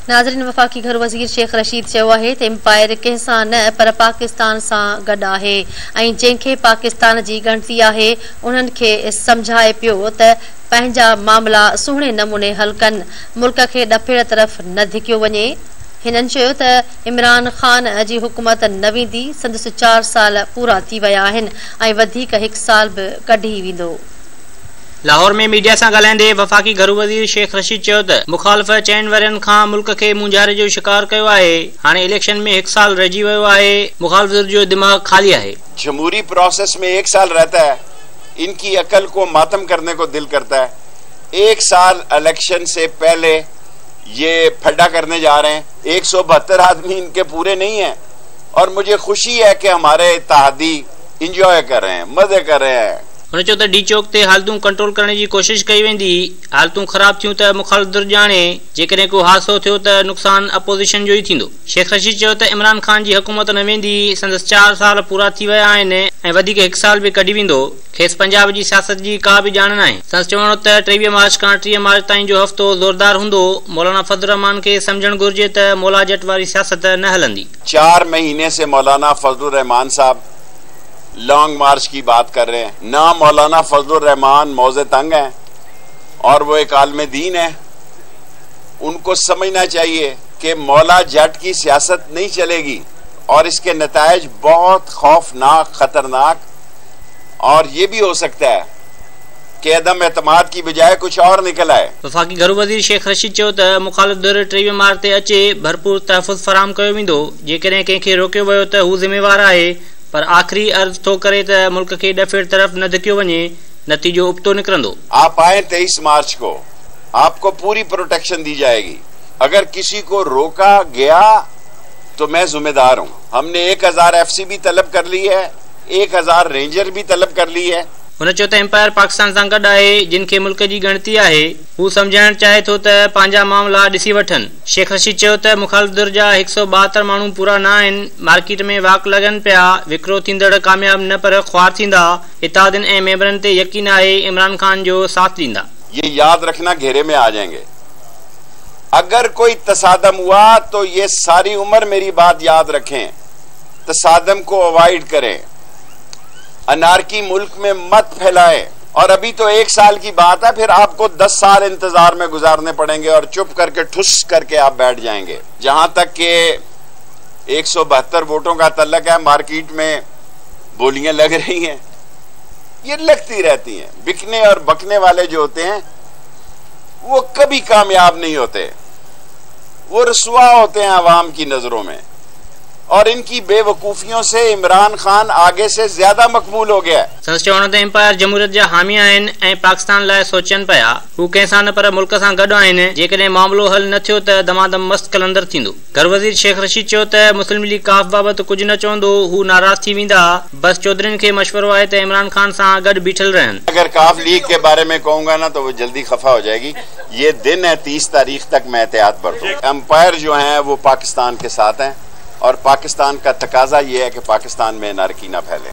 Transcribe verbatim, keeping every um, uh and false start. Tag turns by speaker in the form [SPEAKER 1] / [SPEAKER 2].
[SPEAKER 1] नाज़रीन, वफ़ाक़ी घर वज़ीर शेख रशीद चयो आहे त एम्पायर कंहिंसां न पर पाकिस्तान सां गॾु आहे ऐं जंहिंखे पाकिस्तान जी ॻणती आहे उन्हनि खे सम्झाए पियो त पंहिंजा मामला सुहिणे नमूने हल कनि, मुल्क खे ॾफेड़ तरफ़ न धिकियो वञे। हिननि चयो त इमरान ख़ान जी हुकूमत न वेंदी, संदसि चार साल पूरा थी विया आहिनि ऐं वधीक हिकु साल बि कढी वेंदो।
[SPEAKER 2] लाहौर में मीडिया सां ॻाल्हाईंदे वफ़ाक़ी घर वज़ीर शेख रशीद चयो त मुखालिफ़ चइनि वरियनि खां मुल्क खे मुंझारे जो शिकार कयो आहे। हाणे इलेक्शन में हिकु साल रहिजी वियो आहे, मुखालिफ़ जो दिमाग़ खाली आहे।
[SPEAKER 3] जमहूरी प्रोसेस में एक साल रहता है, इनकी अकल को मातम करने को दिल करता है। एक साल इलेक्शन से पहले ये फड्डा करने जा रहे हैं। एक सौ बहत्तर आदमी इनके पूरे नहीं है और मुझे खुशी है कि हमारे इत्तेहादी इंजॉय कर रहे हैं, मजे कर रहे हैं।
[SPEAKER 2] हुन चयो त डी चौक ते हालतूं कंट्रोल करण जी कोशिश कई वेंदी। हालतूं ख़राब थियूं त मुखालिफ़ धुर ॼाणे, जेकॾहिं को हादसो थियो त नुक़सान अपोज़िशन जो ई थींदो। शेख रशीद चयो त इमरान ख़ान जी हुकूमत न वेंदी, संदसि चार साल पूरा थी विया आहिनि ऐं वधीक हिकु साल बि कढी वेंदो। खेसि पंजाब जी सियासत जी का बि ॼाण नाहे। संदसि चवणो त टेवीह मार्च खां टीह मार्च ताईं जो हफ़्तो ज़ोरदार हूंदो। मौलाना फज़लुर रहमान खे सम्झणु घुरिजे त मौला जट वारी सियासत न हलंदी।
[SPEAKER 3] चार महीने से मौलाना फज़लुर रहमान साहब लॉन्ग मार्च की बात कर रहे हैं। ना मौलाना फज़लुर रहमान मौजे तंग हैं और वो एक आलम दीन है। उनको समझना चाहिए कि मौला जट की सियासत नहीं चलेगी और इसके नतायज बहुत खौफनाक, खतरनाक और ये भी हो सकता है कि अदम एतमाद की बजाय कुछ और निकल आए।
[SPEAKER 2] वफ़ाक़ी घर वज़ीर शेख रशीद चयो त मुखालिफ़ धुर टेवीह मार्च ते अचे, भरपूर तहफ़ुज़ फराहम कयो वेंदो। जेकॾहिं कंहिंखे रोकियो वियो त हू ज़िम्मेवार आहे, पर आखिरी अर्ज़ थो करे त मुल्क के ॾफेड़ तरफ न धिकियो वञे, नतीजो उबतो निकरंदो।
[SPEAKER 3] आप आए तेईस मार्च को, आपको पूरी प्रोटेक्शन दी जाएगी। अगर किसी को रोका गया तो मैं जिम्मेदार हूँ। हमने एक हजार एफ सी भी तलब कर ली है, एक हजार रेंजर भी तलब कर ली है।
[SPEAKER 2] हुन चयो त एम्पायर पाकिस्तान सां गॾु आहे, जिन खे मुल्क जी ॻणती आहे, हू सम्झाइण चाहे थो त पंहिंजा मामला ॾिसी वठनि। शेख रशीद चयो त मुखालिफ़ धुर जा हिकु सौ ॿाहतरि माण्हू पूरा न आहिनि, मार्केट में वाक लॻनि पिया, विकिरो थींदड़ कामयाब न पर ख्वार थींदा। इत्तेहादिन ऐं मेंबरनि ते यकीन आहे इमरान ख़ान जो साथ ॾींदा।
[SPEAKER 3] ये याद रखना, घेरे में आ जाएंगे। अगर कोई तसादम हुआ तो ये सारी उम्र मेरी बात याद रखें, तसादम को अवॉइड करें, अनारकी मुल्क में मत फैलाएं। और अभी तो एक साल की बात है, फिर आपको दस साल इंतजार में गुजारने पड़ेंगे और चुप करके ठुस करके आप बैठ जाएंगे। जहां तक के एक सौ बहत्तर वोटों का तल्लक है, मार्केट में बोलियां लग रही हैं, ये लगती रहती हैं। बिकने और बकने वाले जो होते हैं वो कभी कामयाब नहीं होते, वो रसवा होते हैं अवाम की नजरों में। और इनकी बेवकूफियों से इमरान खान आगे से ज्यादा मकबूल हो गया है।
[SPEAKER 2] संदसि चवण त एम्पायर जमहूरियत जा हामी आहिनि ऐं पाकिस्तान लाइ सोचनि पिया। हू कंहिंसां न पर मुल्क सां गॾु आहिनि। जेकॾहिं मामिलो हल न थियो त दमादम मस्त कलंदर थींदो। घर वज़ीर शेख रशीद चयो त मुस्लिम लीग काफ बाबति कुझु न चवंदो, हू नाराज़ थी वेंदा। बस चौधरीनि खे मशवरो आहे त इमरान खान सां गॾु बीठल रहनि।
[SPEAKER 3] अगर काफ लीग के बारे में कहूंगा ना तो वो जल्दी खफा हो जाएगी। ये दिन है तीस तारीख तक मैं एहतियात बरतूं। एम्पायर जो है वो पाकिस्तान के साथ हैं और पाकिस्तान का तकाजा ये है कि पाकिस्तान में नारकी ना फैले।